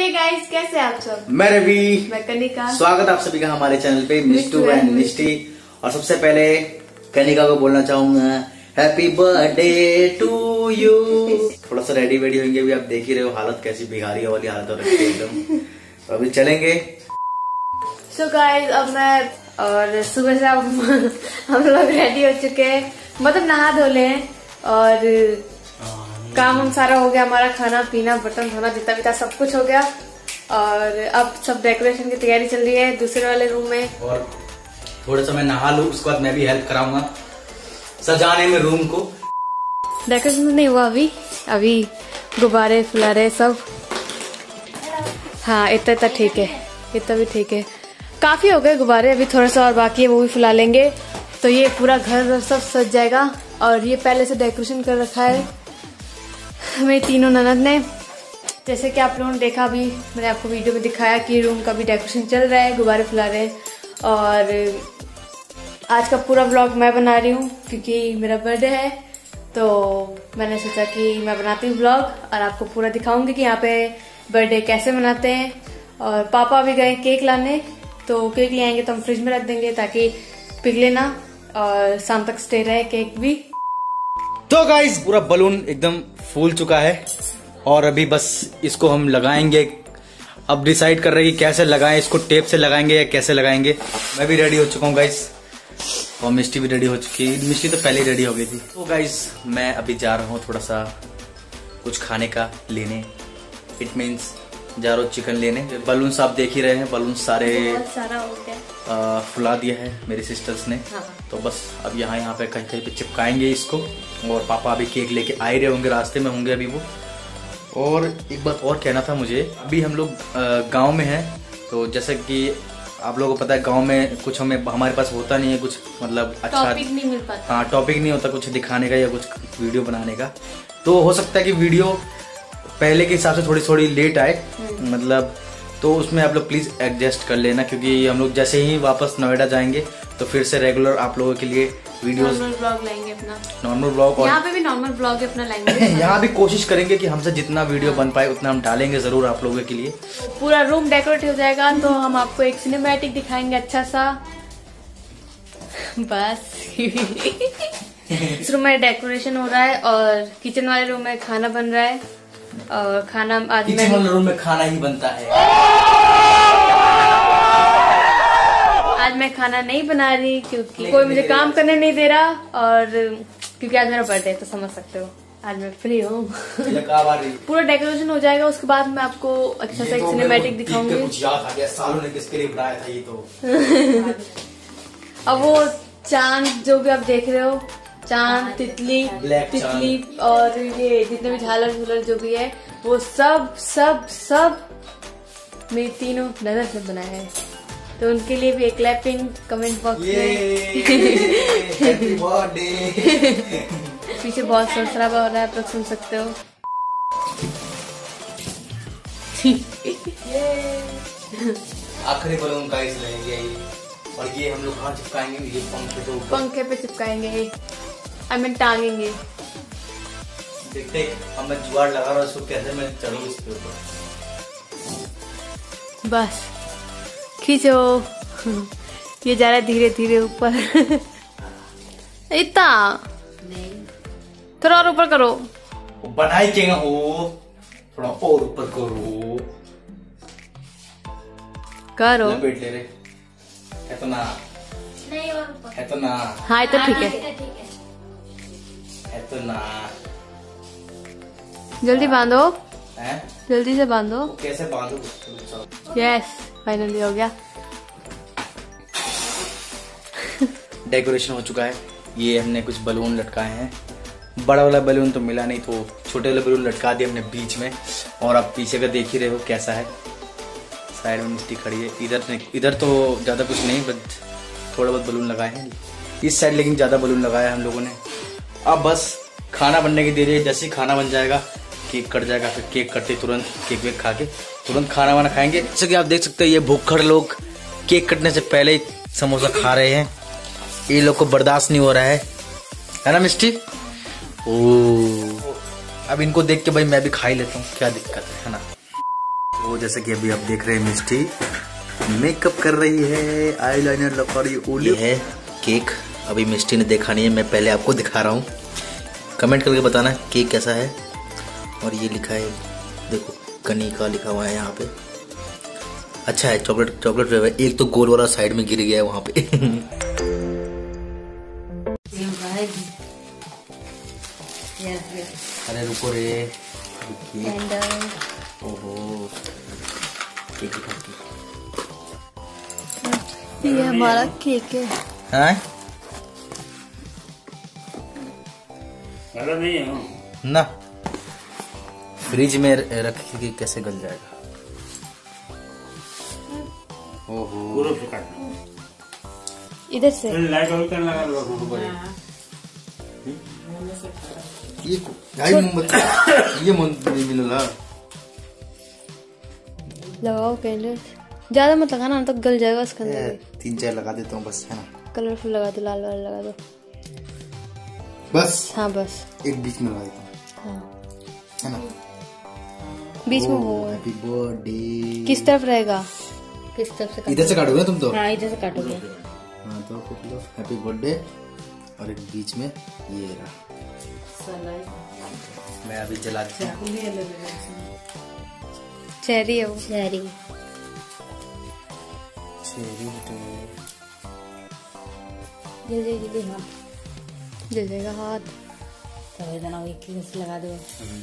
Hey guys, कैसे आप सब? मैं रवि, मैं कनिका। स्वागत आप सभी का हमारे चैनल पे मिस्टू एंड मिस्टी। और सबसे पहले कनिका को बोलना चाहूंगा हैप्पी बर्थडे टू यू। थोड़ा सा रेडी वेडी होंगे, अभी आप देख ही रहे हो हालत कैसी भिखारी वाली हालत हो रखी है एकदम। तो अभी चलेंगे। सो गाइस, अब मैं और सुबह से हम लोग रेडी हो चुके हैं, मतलब नहा धो ले और काम हम सारा हो गया। हमारा खाना पीना बर्तन धोना जितना भी था सब कुछ हो गया। और अब सब डेकोरेशन की तैयारी चल रही है दूसरे वाले रूम में। और थोड़ा सा मैं नहा लूं, उसके बाद मैं भी हेल्प कराऊंगा सजाने में रूम को। डेकोरेशन नहीं हुआ अभी गुब्बारे फुलारे सब। हाँ, इतना ठीक है, इतना भी ठीक है। काफी हो गए गुब्बारे, अभी थोड़ा सा और बाकी है, वो भी फुला लेंगे तो ये पूरा घर सब सज जाएगा। और ये पहले से डेकोरेशन कर रखा है मेरी तीनों ननद ने। जैसे कि आप लोगों ने देखा, अभी मैंने आपको वीडियो में दिखाया कि रूम का भी डेकोरेशन चल रहा है, गुब्बारे फुला रहे हैं। और आज का पूरा व्लॉग मैं बना रही हूँ क्योंकि मेरा बर्थडे है, तो मैंने सोचा कि मैं बनाती हूँ व्लॉग और आपको पूरा दिखाऊंगी कि यहाँ पे बर्थडे कैसे मनाते हैं। और पापा भी गए केक लाने, तो केक ले आएंगे तो हम फ्रिज में रख देंगे ताकि पिघले ना और शाम तक स्टे रहे केक भी। तो गाइस, पूरा बलून एकदम फूल चुका है और अभी बस इसको हम लगाएंगे। अब डिसाइड कर रहे हैं कि कैसे लगाएं इसको, टेप से लगाएंगे या कैसे लगाएंगे। मैं भी रेडी हो चुका हूँ गाइस और मिस्टी भी रेडी हो चुकी है। मिस्टी तो पहले ही रेडी हो गई थी। तो गाइस, मैं अभी जा रहा हूँ थोड़ा सा कुछ खाने का लेने। इट मीन्स जा रहा हूँ चिकन लेने। बलून आप देख ही रहे हैं, बलून सारे सारा हो गया, फुला दिया है मेरी सिस्टर्स ने। हाँ। तो बस अब यहाँ पे कहीं कहीं पे चिपकाएंगे इसको। और पापा अभी केक लेके आ ही रहे होंगे, रास्ते में होंगे अभी वो। और एक बात और कहना था मुझे, अभी हम लोग गांव में हैं, तो जैसे कि आप लोगों को पता है गांव में कुछ हमारे पास होता नहीं है कुछ, मतलब अच्छा टॉपिक नहीं मिल पाता। हाँ, टॉपिक नहीं होता कुछ दिखाने का या कुछ वीडियो बनाने का। तो हो सकता है कि वीडियो पहले के हिसाब से थोड़ी लेट आए, मतलब तो उसमें आप लोग प्लीज एडजस्ट कर लेना, क्योंकि हम लोग जैसे ही वापस नोएडा जाएंगे तो फिर से रेगुलर आप लोगों के लिए वीडियोस, नॉर्मल ब्लॉग लाएंगे अपना, नॉर्मल ब्लॉग। और यहाँ पे भी नॉर्मल ब्लॉग अपना लाएंगे। यहाँ भी कोशिश करेंगे कि हमसे जितना वीडियो बन पाए उतना हम डालेंगे जरूर आप लोगों के लिए। पूरा रूम डेकोरेट हो जाएगा तो हम आपको एक सिनेमैटिक दिखाएंगे अच्छा सा। बस इस रूम में डेकोरेशन हो रहा है और किचन वाले रूम में खाना बन रहा है। और खाना आज किचन वाले रूम में खाना ही बनता है। आज मैं खाना नहीं बना रही क्योंकि कोई मुझे काम करने नहीं दे रहा, और क्योंकि आज मेरा बर्थडे है तो समझ सकते हो आज मैं फ्री हूँ। पूरा डेकोरेशन हो जाएगा, उसके बाद मैं आपको अच्छा सा एक सिनेमैटिक दिखाऊंगी। कुछ याद आ गया, सालों ने किसके लिए बनाया था ये तो। अब वो चांद जो भी आप देख रहे हो, चांद, तितली और ये जितने भी झालर झूलर जो भी है, वो सब सब सब मेरी तीनों नजर से बनाया है। तो उनके लिए भी एक क्लैपिंग कमेंट बॉक्स में। Happy birthday. पीछे बहुत शोर-शराबा हो रहा है, आप लोग सुन सकते हो। आखिरी बलून गाइस रहेंगे और ये हम लोग कहाँ चिपकाएंगे? ये पंखे पे चिपकाएंगे, आई मीन टांगेंगे। देखते अब मैं जुगाड़ लगा रहा हूँ इसको कैसे मैं चढ़ूँ इसके ऊपर। बस खींचो, ये जा रहा है धीरे धीरे ऊपर। इतना थोड़ा और ऊपर करो, बनाई क्या हो, थोड़ा और ऊपर करो, करो लपेट ले रे। इतना नहीं, और ऊपर इतना। हाँ, तो ठीक है, इतना जल्दी बांधो, है? जल्दी से बांधो। कैसे बांधो? यस, फाइनली हो गया। डेकोरेशन हो चुका है। ये हमने कुछ बलून लटकाए हैं। बड़ा वाला बलून तो मिला नहीं, तो छोटे वाले बलून लटका दिए हमने बीच में। और आप पीछे का देख ही रहे हो कैसा है। साइड में मिस्टी खड़ी है, इधर तो ज्यादा कुछ नहीं, बस थोड़ा बहुत बलून लगाए हैं इस साइड, लेकिन ज्यादा बलून लगाया हम लोगों ने। अब बस खाना बनने की देरी है, जैसे ही खाना बन जाएगा केक कट जाएगा, फिर केक कटते तुरंत केक वेक खा के तुरंत खाना वाना खाएंगे। जैसे कि आप देख सकते हैं ये भूखड़ लोग केक कटने से पहले ही समोसा खा रहे हैं। ये लोग को बर्दाश्त नहीं हो रहा है ना मिस्टी? ओ अब इनको देख के भाई मैं भी खा ही लेता हूँ, क्या दिक्कत है ना। वो जैसे कि अभी आप देख रहे हैं मिष्टी मेकअप कर रही है, आईलाइनर लगा रही है। ये है केक, अभी मिष्टी ने देखा नहीं है, मैं पहले आपको दिखा रहा हूँ। कमेंट करके बताना केक कैसा है। और ये लिखा है, देखो कनिका लिखा हुआ है यहाँ पे। अच्छा है, चॉकलेट फ्लेवर। एक तो गोल वाला साइड में गिर गया है वहाँ पे। अरे रुको रे, ओहो केक ये हमारा केक है। हाँ? नहीं है ना, फ्रिज में रख के कैसे गल जाएगा। ओहो पूरा से काटना। इधर से लाइट और करने लगा लो ऊपर। ये भाई मोमबत्ती, ये मोमबत्ती मिला लगाओ कैंडल। ज्यादा मत लगाना, तो गल जाएगा उसके अंदर। 3-4 लगा देता हूँ बस, है ना। कलरफुल लगा दो, लाल वाला लगा दो बस। हाँ बस, एक बीच में लगा देता हूँ, हाँ है ना। बीच में हो। Happy birthday. किस तरफ रहेगा? किस तरफ से? इधर से काटोगे तुम तो? हाँ इधर से काटोगे। हाँ तो फिर लो हैप्पी बर्थडे, और एक बीच में ये रहा। मैं अभी जलाती हूँ। चेरी है वो। चेरी जल्दी हाँ, जल जाएगा हाथ। तो इतना एक से लगा दो।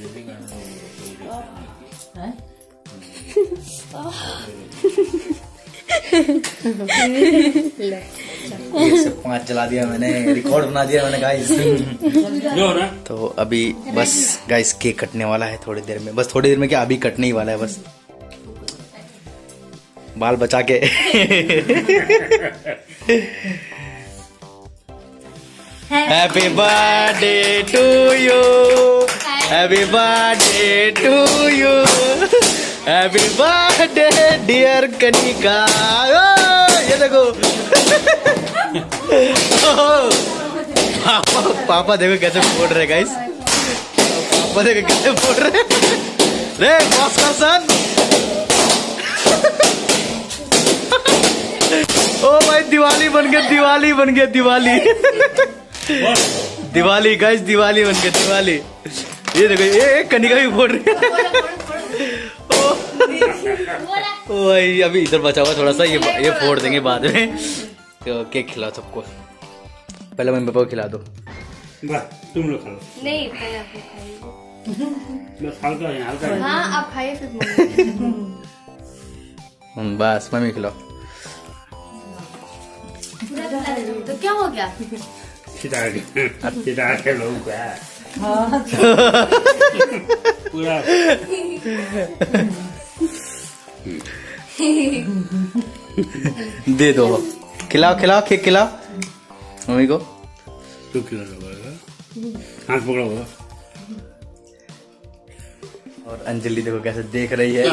ये सब 5 जला दिया मैंने, रिकॉर्ड बना दिया मैंने गाइस। तो अभी बस गाइस केक कटने वाला है थोड़ी देर में, बस थोड़ी देर में क्या, अभी कटने ही वाला है बस, बाल बचा के। Happy birthday to you, happy birthday to you, happy birthday dear Kanika. ये देखो पापा देखो कैसे फोड़ रहे गाइस, पापा देखो कैसे फोड़ रहे। रे बॉस का सन। ओ भाई दिवाली बन गया, दिवाली बन गया, दिवाली। दिवाली गाइस, दिवाली बन गया, दिवाली। ये देखो ये कनिका भी फोड़ रही है। ओ भाई अभी इधर बचा हुआ थोड़ा सा, ये फोड़ देंगे बाद में। तो केक खिलाओ सबको, पहले मम्मी पापा को खिला दो। तुम लोग खा लो। नहीं पहले आप खाइए। बस हल्का है, हल्का है। हाँ आप खाइए फिर। बस मम्मी खिलाओ। तो क्या हो गया? सितार के लोग पूरा दे दो, खिलाओ खिलाओ, केक खिलाओ मम्मी को। तू खिला लो, हाथ पकड़ो। और अंजलि देखो कैसे देख रही है।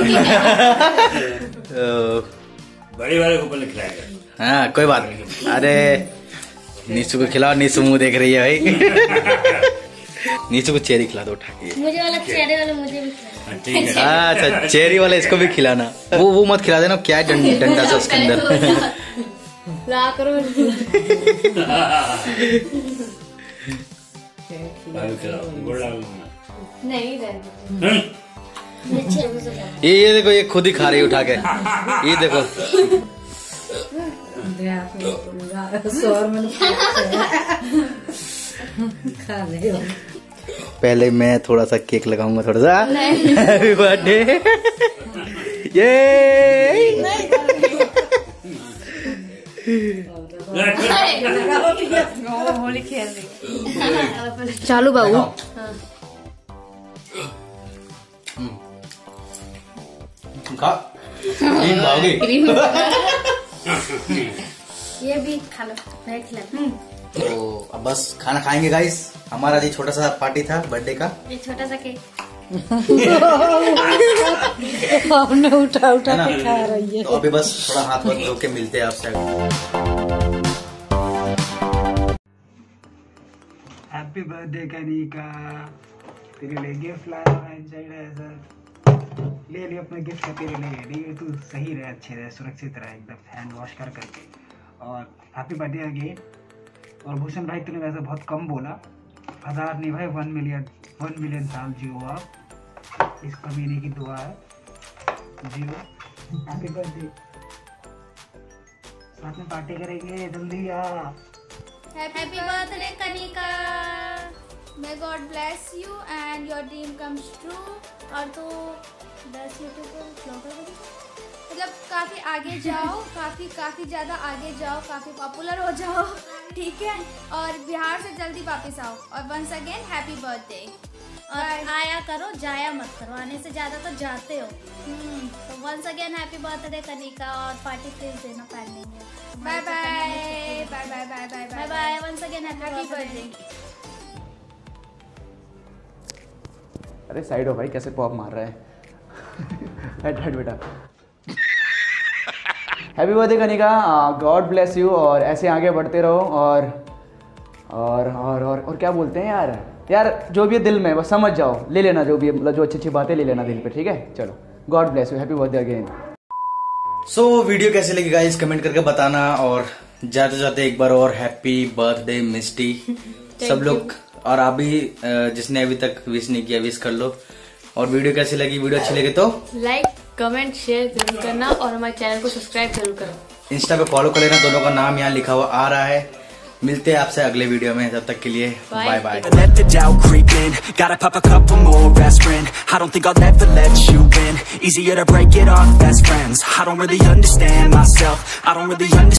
बड़े वाले को पहले खिलाएगा। हाँ कोई बात नहीं। अरे नीशु को खिलाओ, नीशु मुंह देख रही है भाई। नीशु को चेरी खिला दो उठा के। मुझे वाला चेरी वाला मुझे भी खिलाना। ठीक है। अच्छा चेरी वाला इसको भी खिलाना। वो मत खिला देना, क्या है डंडा सा उसके अंदर। ला करो। नहीं ये देखो, ये खुद ही खा रही है उठा के। ये देखो पहले मैं थोड़ा सा केक लगाऊंगा, थोड़ा सा। Happy birthday. ये होली खेल रही। चालू बाबू। खा ये भी खा लो, मैं खिला। तो अब बस खाना खाएंगे गाइस। हमारा जी छोटा सा पार्टी था बर्थडे का, ये छोटा सा केक। हमने उठा उठा के खा रही है। तो अभी बस थोड़ा हाथ वाथ धो के मिलते हैं आपसे। हैप्पी बर्थडे कनिका, तेरे लिए गिफ्ट लाया मैं, चाहिए सर। ले लियो अपने गिफ्ट का, तेरे लिए तू सही रहे, अच्छे रहे, सुरक्षित रहे एकदम, हैंड वॉश कर करके। और हैप्पी बर्थडे अगेन। और भूषण भाई तूने वैसे बहुत कम बोला, 1000 नहीं भाई 1 मिलियन साल जियो आप, इस कमीने की दुआ है, जियो। हैप्पी बर्थडे, साथ में पार्टी करेंगे, जल्दी आ। Happy birthday Kanika, may God bless you and your dream comes true. और तो 10 यूट्यूबर ब्लॉगर मतलब काफ़ी आगे जाओ, काफ़ी ज़्यादा आगे जाओ, काफ़ी पॉपुलर हो जाओ, ठीक है। और बिहार से जल्दी वापस आओ। और वंस अगेन हैप्पी बर्थडे। और आया करो, जाया मत करो, आने से ज़्यादा तो जाते हो। तो once again happy birthday Kanika, और पार्टी प्लीज देना pending. Bye bye bye bye bye bye bye bye, once again happy birthday. अरे साइड हो भाई, कैसे पॉप मार रहा है। हट बेटा। Happy birthday Kanika, God bless you, और ऐसे आगे बढ़ते रहो। और क्या बोलते हैं यार जो भी है दिल में बस समझ जाओ, ले लेना जो भी है, मतलब जो अच्छी बातें ले लेना दिल पे, ठीक है। चलो, God bless you, happy birthday again. So video कैसे लगी गाइस कमेंट करके बताना, और जाते जाते एक बार और हैप्पी बर्थडे मिस्टी सब लोग। और आप भी जिसने अभी तक विश नहीं किया विश कर लो। और वीडियो कैसी लगी, वीडियो अच्छी लगे तो लाइक कमेंट शेयर जरूर करना, और हमारे चैनल को सब्सक्राइब जरूर करो। इंस्टा पे फॉलो कर लेना, दोनों का नाम यहाँ लिखा हुआ आ रहा है। मिलते हैं आपसे अगले वीडियो में, तब तक के लिए bye bye. Let the doubt creep in, gotta pop a couple more aspirin. I don't think I'll ever let you in. Easier to break it off best friends. I don't really understand myself, I don't really understand